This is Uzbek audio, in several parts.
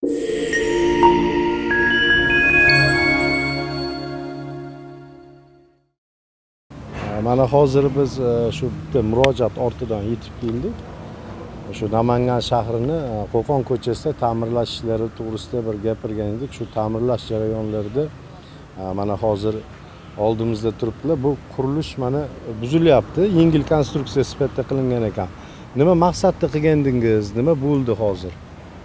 Mana hozir biz shu bitta murojaat ortidan yetib keldik. Shu Namangan shahrini Qo'qon ko'chasida ta'mirlash ishlari to'g'risida bir gapirgan edik. Shu ta'mirlash jarayonlarida mana hozir oldimizda turibdilar. Bu qurilish mana buzilyapti. Yengil konstruksiya sifatida qilingan ekan. Nima maqsadda qilgandingiz? Nima bo'ldi hozir?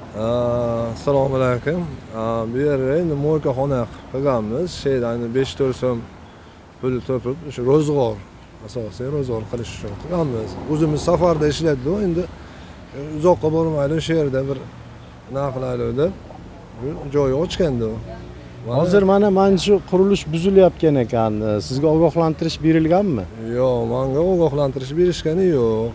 Assalomu alaykum. Bu yerda endi mo'ykaxona qilganmiz. Sheydan 5-4 so'm pul topib, o'sha ro'zg'or, asosiy ro'zg'or qilish uchun qilganmiz. O'zimiz safarda ishladik, endi uzoqqa bormaylik, o'sha yerda bir nima qilaylik deb joy ochgandi. Hozir mana shu qurilish buzilyapgan ekan. Sizga ogohlantirish berilganmi? Yo'q, menga ogohlantirish berishgani yo'q.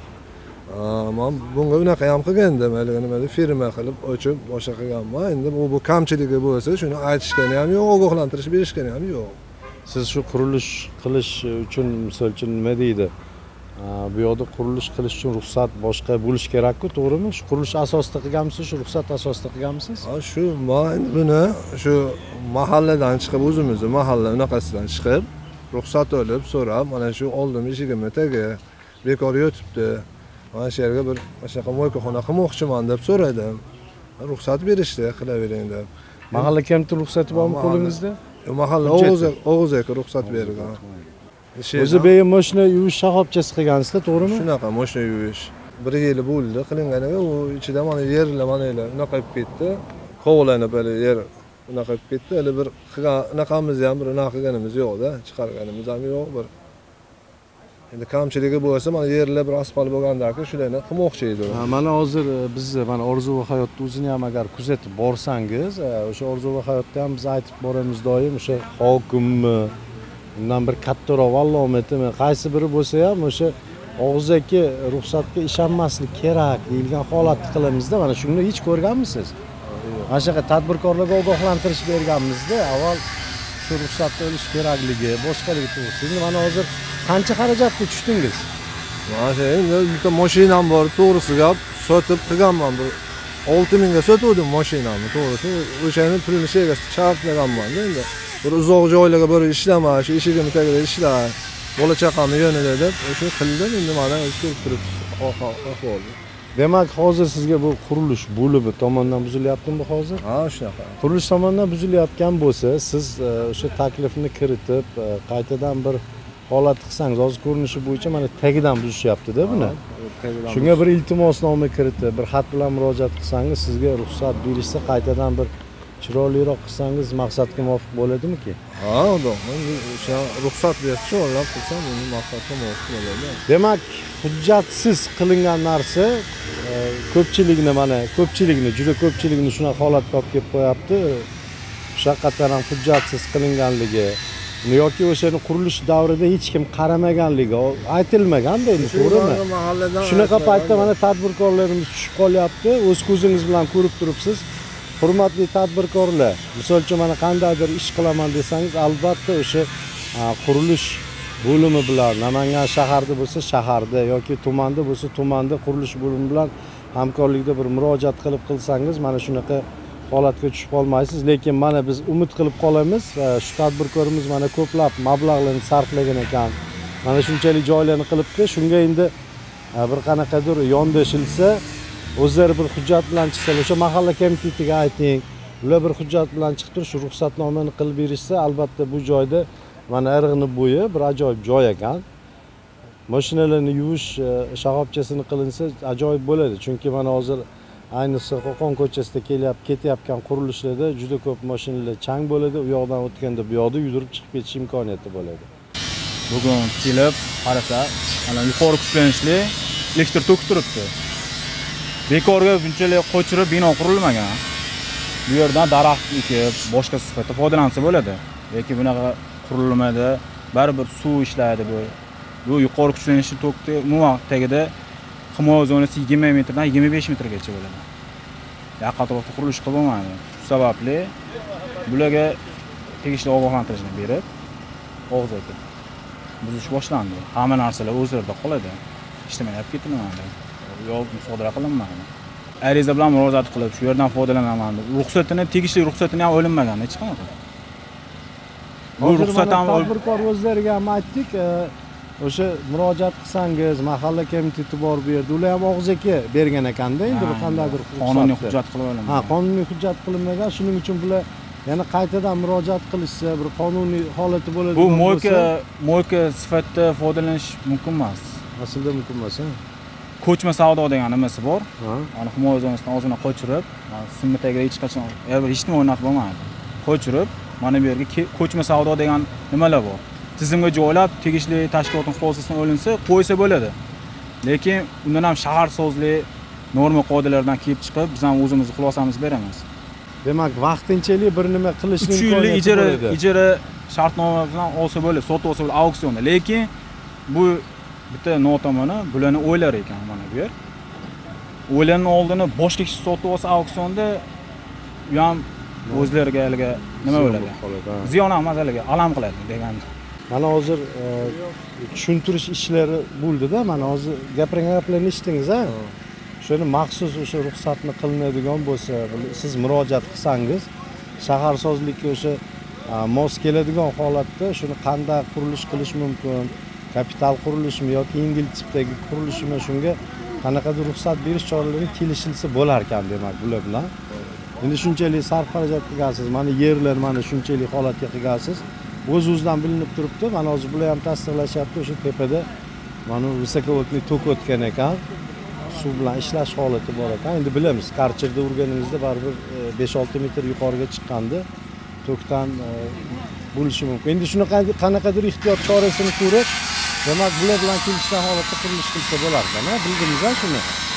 Men bunga unaqa ham qilgandim, nima firma qilib ochib boshqa qilganman. Endi bu kamchiligi bo'lsa, shuni aytishgani ham yo'q, ogohlantirish berishgani ham yo'q. Siz shu qurilish qilish uchun, misol uchun nima deydi? Bu yerda qurilish qilish uchun ruxsat boshqa bo'lish kerak-ku, to'g'rimi? Shu qurilish asosida qilganmisiz, shu ruxsat asosida qilganmisiz? Shu men buni shu mahalladan chiqib, o'zimizni mahalla unaqasidan chiqib, ruxsat olib, so'rab, mana shu oldim eshigimni tagi bekor yotibdi. Mana shu yerga bir shunaqa mo'ykaxona qilmoqchiman deb so'radim. Ruxsat berishdi, qilavering deb. Mahalla kamti ruxsati bormi qo'lingizda? Mahalla o'g'izga ruxsat bergan. O'zi beyin mashina yuvish shoxobchasi qilgansizda, to'g'rimi? Shunaqa mashina yuvish. 1 yil bo'ldi qilinganiga, u ichida mana yerlar mana unaqa qilib ketdi. Qovlanib böyle yer unaqa qilib ketdi. Hali bir unaqamiz ham bir unaqa qilganimiz yo'q-da, chiqarganimiz ham yo'q bir. Endi kamchiligi bo'lsa, mana yerlar bir asfalt bo'lgandan-ki shularni qilmoqchi edi. Mana hozir biz mana Orzu va hayotda o'zini ham agar kuzatib borsangiz, o'sha Orzu va hayotda ham biz aytib boramiz doim, o'sha hokimmi, undan bir kattaroq vallomatimi, qaysi biri bo'lsa ham o'sha og'zaki ruxsatga ishonmaslik kerak deyilgan holatni qilamizda. Mana shuni hech ko'rganmisiz? Mana shunaqa tadbirkorlarga ogohlantirish berganmizda, avval shu ruxsatni olish kerakligi, boshqaligi to'g'risida. Endi mana hozir qancha xarajatga tushdingiz? Mana endi bitta mashinam bor, to'g'risi gap, sotib qilganman bir 6000 ga sotuvdim mashinamni, to'g'risi. O'shani pulini shega shartlaganman-da endi. Bir uzoq joylarga borib ishlama, shu eshigimni tagida ishla, bola chaqamni yonida deb o'sha qildim. Endi mana ko'rib turibsiz ahvolni. Demak, hozir sizga bu qurilish bo'limi tomonidan buzilyaptimi bu hozir? Ha, shunaqa. Qurilish tomonidan buzilayotgan bo'lsa, siz o'sha taklifni kiritib, qaytadan bir holat qilsangiz, hozir ko'rinishi bo'yicha mana tagidan buzishyapti-da buni. Shunga bir iltimosnoma kiritib, bir xat bilan murojaat qilsangiz, sizga ruxsat berishsa, qaytadan bir chiroyliroq qilsangiz maqsadga muvofiq bo'ladimi-ki? Ha, o'sha ruxsat berib chiroyliroq qilsam, uni maqsadga muvofiq bo'ladi. Demak, hujjatsiz qilingan narsa ko'pchilikni, juda ko'pchilikni shunaqa holatga olib kelib qo'yapti. Haqiqatan ham hujjatsiz qilinganligi yoki o'shani qurilish davrida hech kim qaramaganligi aytilmaganda endi, to'g'rimi? Shunaqa paytda mana tadbirkorlarimiz tushib qolyapti. O'z ko'zingiz bilan ko'rib turibsiz. Hurmatli tadbirkorlar, misol uchun mana qandaydir ish qilaman desangiz, albatta o'sha qurilish bo'limi bilan, Namangan shaharda bo'lsa shaharda yoki tumanda bo'lsa tumanda qurilish bo'limi bilan hamkorlikda bir murojaat qilsangiz, mana shunaqa holatga tushib qolmaysiz. Lekin mana biz umid qilib qolamiz, shu tadbirkorimiz mana ko'plab mablag'larni sarflagan ekan. Mana shunchalik joylarni qilibdi. Shunga endi bir qanaqadir yondashilsa, o'zlari bir hujjat bilan chiqsa, o'sha mahalla komitetiga ayting, ular bir hujjat bilan chiqib turib, shu ruxsatnomani qilib berishsa, albatta bu joyda mana Irg'ni bo'yi bir ajoyib joy ekan. Mashinalarni yuvish shoxobchasini qilinsa ajoyib bo'ladi. Chunki mana hozir ayniqsa Qo'qon ko'chasida ketayotgan qurilishlarda juda ko'p mashinalar chang bo'ladi. U yoqdan o'tganda bu yoqda yurib chiqib ketish imkoniyati bo'ladi. Bugun kelib qarasa, mana yuqori kuchlanishli elektr tok turibdi. Bekorga bunchalik qo'chirib bino qurilmagan. Bu yerdan daraxt ekib, boshqa sifatda foydalansa bo'ladi. Yoki bunaqa qurilmada baribir suv ishlaydi bu. Bu yuqori kuchlanishli tokni umuman tagida himoya zonasi 20 metrdan 25 metrgacha bo'ladi. Yaqin atrofda qurilish qilmaydi. Shu sababli bularga tegishli ogohlantirishni berib, og'zaki buzish boshlandi. Hamma narsalar o'zlarida qoladi. Ishlamay olib ketilmaydi. Yo'q musodara qilinmaydi. ariza bilan murojaat qilib shu yerdan foydalanaman deb ruxsatini tegishli ruxsatini ham olinmagan hech qanaqa. Bu ruxsat ham tadbirkor o'zlariga ham aytdik, o'sha murojaat qilsangiz mahalla komiteti bor bu yerda, ular ham og'zaki bergan ekanda, endi bu qandaydir qonuniy hujjat qilib olinmagan. Ha, qonuniy hujjat qilinmagan, shuning uchun bular yana qaytadan murojaat qilishsa, bir qonuniy holati bo'ladi. Bu mo'lka sifatida foydalanish mumkin emas. Aslida mumkin emas. Ko'chma savdo degan nimasi bor. Ha. Ana himoya zonasidan ozgina qochirib, simma tagida hech qachon hech nima o'rnatib bo'lmaydi. Qochirib, mana bu yerga ko'chma savdo degan nimalar bor. Tizimga joylab, tegishli tashkilotning xulosasidan olinsa, qo'ysa bo'ladi. Lekin undan ham shaharsozlik norma qoidalaridan kelib chiqib, biz ham o'zimizni xulosamizni beramiz. Demak, vaqtinchalik bir nima qilishning 3 yillik ijara shartnoma bilan olsa bo'ladi, sotib olsa bo'ladi auksionda. Lekin bu bitta notomoni bularni o'ylar ekan mana bu yer. O'ylarning oldini boshqa kishi sotib olsa auksionda u ham o'zlariga haliga nima bo'ladi? Ziyon emas, haliga alam qiladi degan. Mana hozir tushuntirish ishlari bo'ldida, mana hozir gaplarni eshitdingiz, ha? Shuni maxsus o'sha ruxsatni qilinadigan bo'lsa, siz murojaat qilsangiz, shaharsozlikka o'sha mos keladigan holatda shuni qanday qurilish qilish mumkin, kapital qurilishmi yoki yengil tipdagi qurilishmi, shunga qanaqadir ruxsat berish choralari kelishilsa bo'lar ekan demak bular bilan. Endi shunchalik sarf xarajat qilgansiz, mana yerlar mana shunchalik holatga qilgansiz, o'z-o'zidan bilinib turibdi. Mana hozir bular ham tasdiqlashyapti, o'sha tepada mana visokovoltli tok o'tgan ekan. Suv bilan ishlash holati bor ekan. Endi bilamiz, karcherda urganimizda baribir 5-6 metr yuqoriga chiqqanda tokdan bo'lishi mumkin. Endi shunaqa qanaqadir ehtiyot chorasini ko'rib, demak bular bilan kelishgan holatda qurilish qilsa bo'lar ekan, bildingizmi shuni?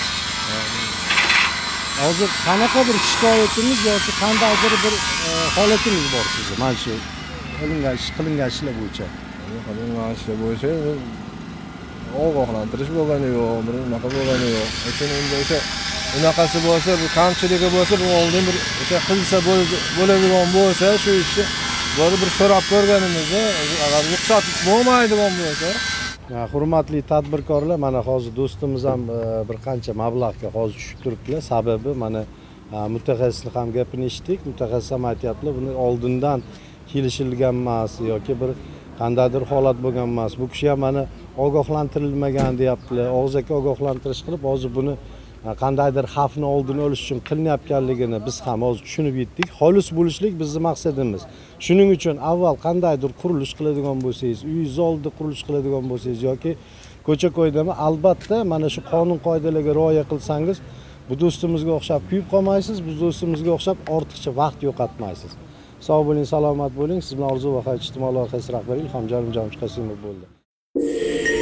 Hozir qanaqa bir shikoyatimiz yoki qandaydir bir holatingiz bor sizga? Mana shu qilingan ishlar bo'yicha. Qilingan ishlar bo'yicha ogohlantirish bo'lgani yo'q, bir unaqa bo'lgani yo'q. Lekin endi o'sha unaqasi bo'lsa, bu kamchiligi bo'lsa, bu oldin bir o'sha qilsa bo'ladigan bo'lsa, shu ishni bari bir so'rab ko'rganimizda, agar ruxsat bo'lmaydigan bo'lsa, hurmatli tadbirkorlar, mana hozir do'stimiz ham bir qancha mablag'ga hozir tushib turibdilar. Sababi mana mutaxassisning ham gapini eshitdik. Mutaxassis ham aytayaptilar, buni oldindan kelishilgan emas yoki bir qandaydir holat bo'lgan emas. Bu kishi ham mana ogohlantirilmagan deyaptilar. Og'zaki ogohlantirish qilib, hozir buni qandaydir xavfni oldini olish uchun qilinayotganligini biz ham hozir tushunib yetdik. Xolis bo'lishlik bizning maqsadimiz. Shuning uchun avval qandaydir qurilish qiladigan bo'lsangiz, uyingiz oldida qurilish qiladigan bo'lsangiz yoki ko'cha-ko'ydami, albatta mana shu qonun qoidalariga rioya qilsangiz, bu do'stimizga o'xshab kuyib qolmaysiz, bu do'stimizga o'xshab ortiqcha vaqt yo'qotmaysiz. Sog' bo'ling, salomat bo'ling. Siz bilan Orzu va Hayot ijtimoiy loyihasi rahbari Ilhom Jarimjon Qosimov bo'ldi.